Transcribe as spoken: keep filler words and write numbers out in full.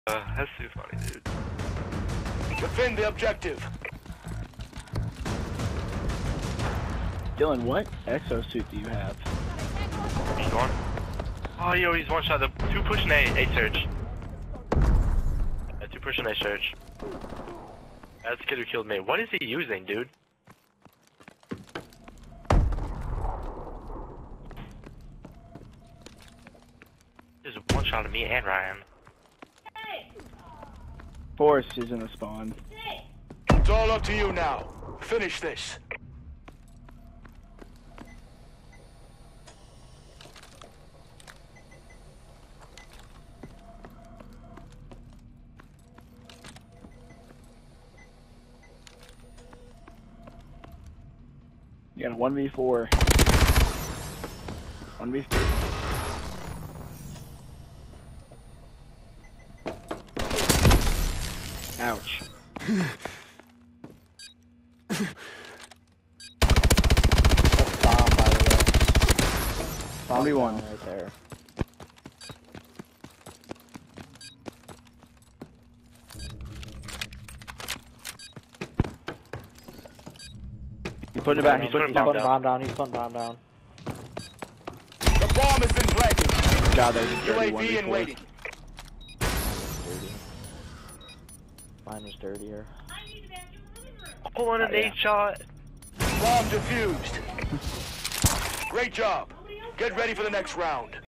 Uh, that's too funny, dude. Defend the objective. Dylan, what exosuit do you have? He's gone. Oh, yo, he's one shot. The two pushing A, A surge. Yeah, two pushing A surge. That's the kid who killed me. What is he using, dude? There's one shot of me and Ryan. Forrest is in the spawn. It's all up to you now. Finish this. You got a one v four. one v three. Ouch. That's bomb, by the way. one v one. Right there. He's putting it back. He's putting He's it putting back. bomb down. He's putting bomb down. The bomb has been planted. God, there's a U A dirty one V v in four. waiting. Dirty. Mine was dirtier. Pulling an Oh, yeah. eight shot. Bomb defused. Great job. Get ready for the next round.